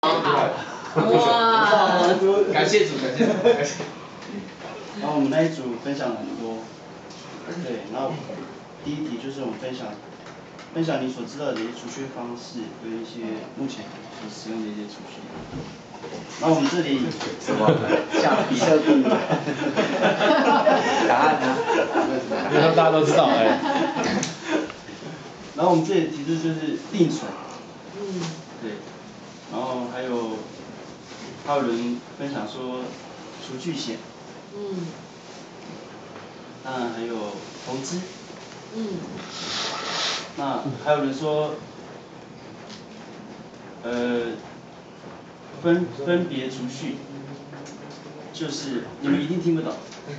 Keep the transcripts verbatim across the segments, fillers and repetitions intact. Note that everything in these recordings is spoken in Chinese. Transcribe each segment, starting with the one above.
哇！ 感谢主，感谢主，感谢。 然后我们那一组分享了很多，对，然后第一题就是我们分享分享你所知道的一些储蓄方式，跟一些目前所使用的一些储蓄。然后我们这里什么？像比特币？答案呢？ 因为大家都知道哎。 然后我们这里提示就是定存， 嗯， 对，然后还有还有人分享说储蓄险， 嗯， 当然还有投资， 嗯， 那还有人说，呃，分分别储蓄，就是你们一定听不懂。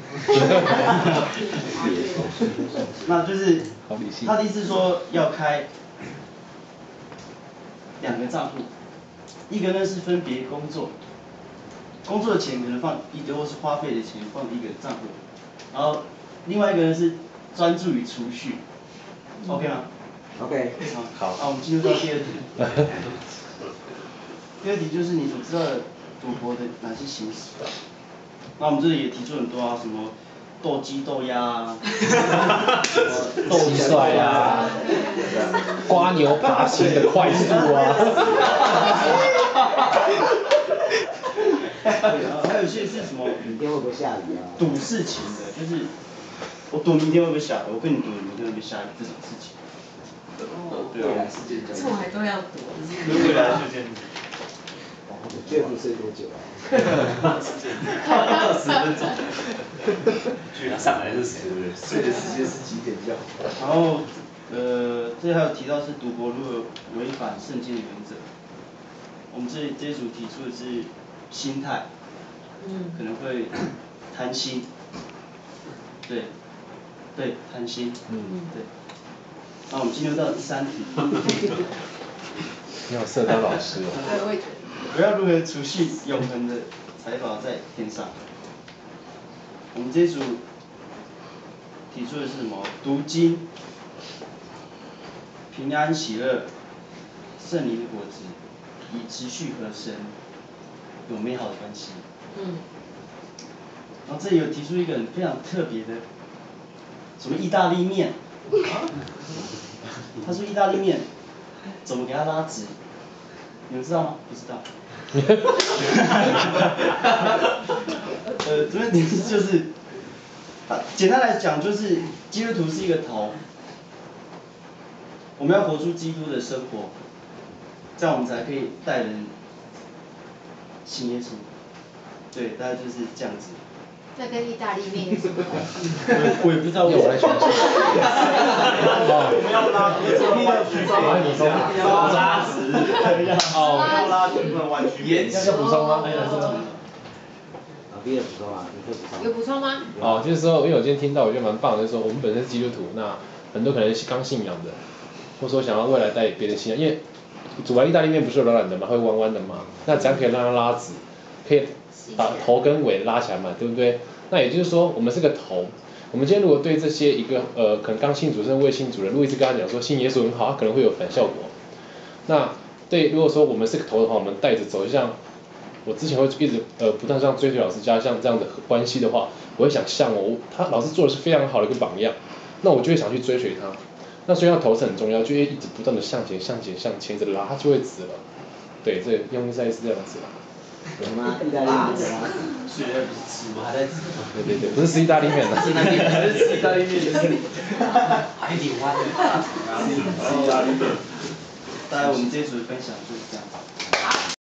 那就是他的意思说要开两个账户，一个呢是分别工作，工作的钱可能放一个，或是花费的钱放一个账户，然后另外一个呢是专注于储蓄 ，OK 吗 ？OK， 好。好，我们进入到第二题。第二题就是你所知道的赌博的哪些形式？那我们这里也提出很多啊，什么斗鸡斗鸭啊， 斗帅啊，刮牛爬行的快速啊。 对，然后还有一些是什么？ 明天会不会下雨啊？ 赌事情的，就是我赌明天会不会下雨，我跟你赌明天会不会下雨这种事情。 哦， 对啊。 这我还都要赌。 未来事件。 月付睡多久啊？ 二十分钟。 据他上来是谁？睡的时间是几点觉？ 然后呃，这还有提到是赌博如果违反圣经的原则，我们这这一组提出的是心态， 嗯， 可能会贪心，对，对，贪心， 嗯， 对。那我们进入到第三题。 你好适合当老师哦。 对，我也觉得。 我要如何储蓄永恒的财宝在天上？我们这一组提出的是什么？读经、平安喜乐、圣灵的果子，以持续和神有美好的关系。 嗯。 然后这里有提出一个很非常特别的，什么意大利面？他说意大利面怎么给它拉直？你们知道吗？不知道。呃，这边点就是，啊，简单来讲就是基督徒是一个头，我们要活出基督的生活，这样我们才可以带人信耶稣。对，大概就是这样子。 那跟意大利面有什么关系？ 我也不知道，我来学习。 我们要拉，我们要曲线，要拉直， 哦， 要拉直不能弯曲。 要要补充吗？ 啊，别的补充啊，你可以补充。 有补充吗？ 哦，就是说，因为我今天听到，我觉得蛮棒的，就是说我们本身是基督徒，那很多可能是刚信仰的，或者说想要未来带别人信仰，因为煮完意大利面不是有软软的嘛，会弯弯的嘛，那怎样可以让它拉直？可以把头跟尾拉起来嘛，对不对？那也就是说，我们是个头。我们今天如果对这些一个呃，可能刚信主甚至未信主人，路易斯跟他讲说信耶稣很好，他可能会有反效果。那对，如果说我们是个头的话，我们带着走，就像我之前会一直呃不断这样追随老师家像这样的关系的话，我会想像我他老师做的是非常好的一个榜样，那我就会想去追随他。那所以他头是很重要，就会一直不断的向前向前向前一直拉，他就会直了。对，这用意赛是这样子啦。 有吗？意大利面的吗？ 虽然不是吃吗？还在吃。 对对对，不是吃意大利面的。 意大利面，还是吃意大利面的。还有点弯。意大利面。 大概我们这一组的分享就是这样。